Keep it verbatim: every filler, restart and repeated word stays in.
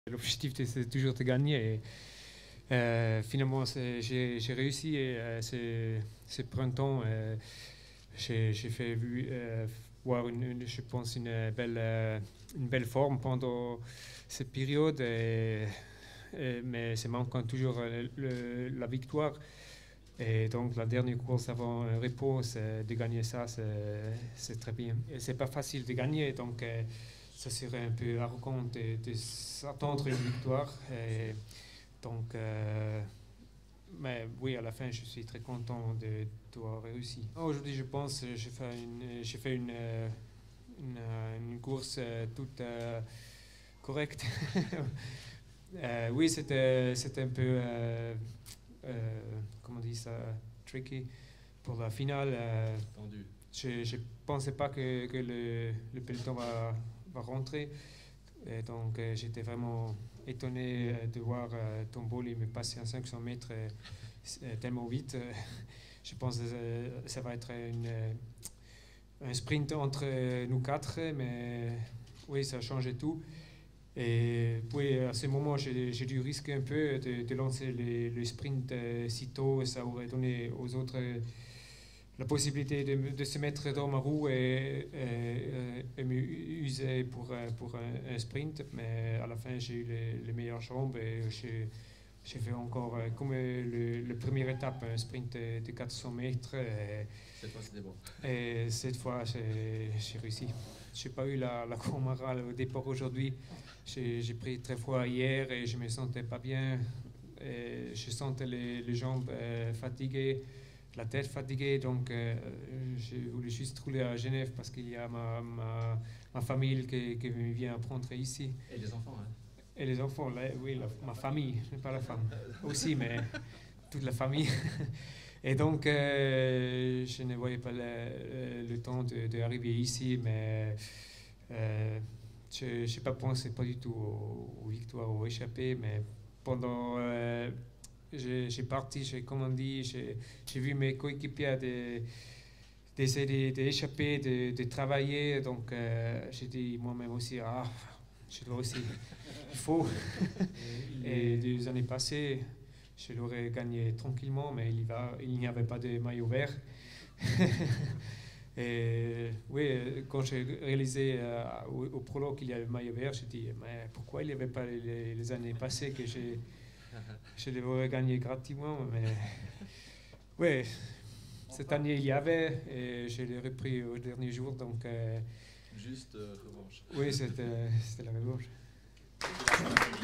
L'objectif, c'est toujours de gagner. Et, euh, finalement, j'ai réussi. Et euh, ce printemps, euh, j'ai fait vu, euh, voir, une, une, je pense, une belle, euh, une belle forme pendant cette période. Et, et, mais c'est manquant toujours le, le, la victoire. Et donc, la dernière course avant un repos, de gagner ça, c'est très bien. C'est pas facile de gagner, donc euh, ça serait un peu arrogant de, de s'attendre une victoire. Et donc, euh, mais oui, à la fin, je suis très content de d'avoir réussi. Aujourd'hui, je pense, j'ai fait une, j'ai fait une, une, une course toute euh, correcte. euh, oui, c'était un peu, euh, euh, comment on dit ça, tricky pour la finale. Euh, je ne pensais pas que, que le, le peloton va, va rentrer. Et donc, euh, j'étais vraiment étonné euh, de voir euh, Tomboli me passer à cinq cents mètres euh, euh, tellement vite. Euh, je pense que euh, ça va être une, euh, un sprint entre nous quatre, mais oui, ça a changé tout. Et puis, à ce moment, j'ai dû risquer un peu de, de lancer le, le sprint euh, si tôt. Ça aurait donné aux autres euh, la possibilité de, de se mettre dans ma roue et, et, et me user pour, pour un, un sprint. Mais à la fin, j'ai eu les, les meilleures jambes et j'ai fait encore, comme le, le première étape, un sprint de, de quatre cents mètres. Et, cette fois, c'était bon. Et cette fois, j'ai réussi. Je n'ai pas eu la, la cour morale au départ aujourd'hui. J'ai pris très froid hier et je ne me sentais pas bien. Et je sentais les, les jambes euh, fatiguées, la tête fatiguée. Donc, euh, j'ai voulu juste rouler à Genève parce qu'il y a ma, ma, ma famille qui, qui vient prendre ici. Et les enfants, hein? Et les enfants, là, oui, la, ma famille, pas la femme. Aussi, mais toute la famille. Et donc, euh, je ne voyais pas le, le temps d'arriver ici, mais euh, je n'ai pas pensé pas du tout aux, aux victoires, aux échappées, mais pendant, euh, j'ai parti, j'ai comme on dit, j'ai vu mes coéquipiers d'essayer d'échapper, de, de travailler, donc euh, j'ai dit moi-même aussi, ah, je dois aussi, il faut. Et des années passées, je l'aurais gagné tranquillement, mais il, va, il n'y avait pas de maillot vert. Et oui, quand j'ai réalisé euh, au, au prologue qu'il y avait le maillot vert, j'ai dit, mais pourquoi il n'y avait pas les, les années passées que je l'aurais gagné gratuitement. Mais oui, cette année il y avait, et je l'ai repris au dernier jour. Donc, euh, juste euh, revanche. Oui, c'était la revanche.